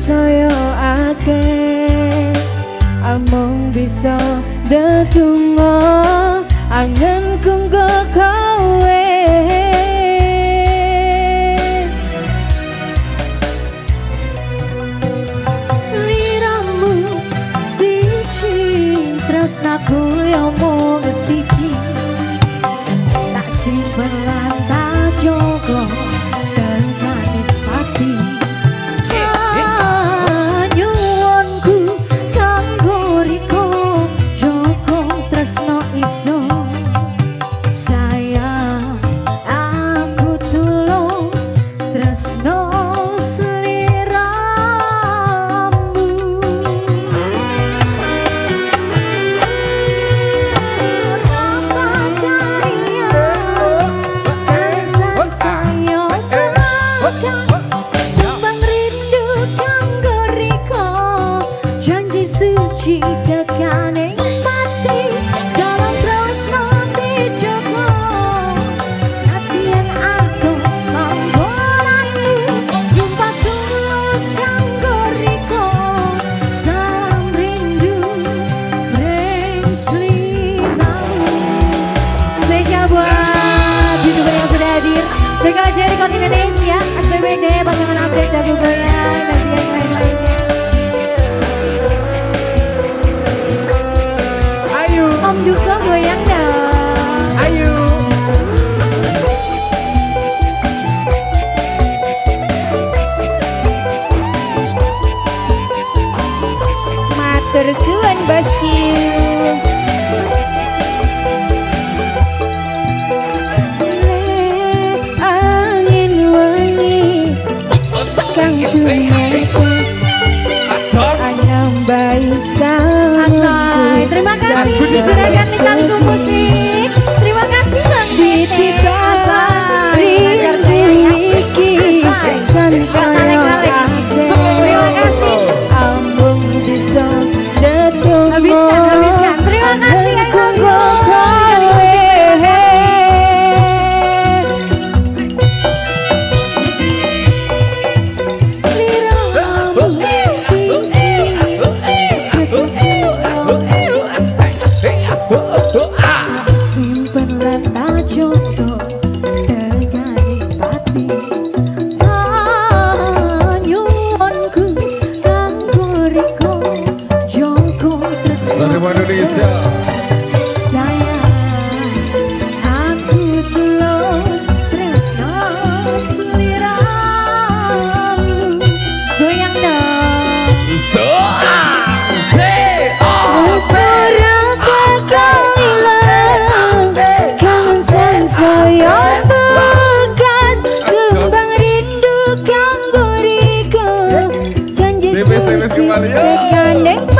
saya akeh amung bisa ndedonga angenku nggo kowe sliramu siji tresnaku yo mung siji tak simpen lan tak jaga tekan pati nyuwunku kanggo riko jaga tresno iso sayang aku tulus tresno Indonesia, SPBD, bagaimana update jago goyang dan juga yang lain-lainnya. Ayu Om Duko goyang dong. Ayu Matur suwun bosku. Terima kasih diserahkan Likalku Musik. Terima kasih Bang Titi terima kasih ambung bisa habiskan terima kasih Indonesia. Sayang, aku tulus tresno sliramu. Goyang dong. Janji suci, kekandeng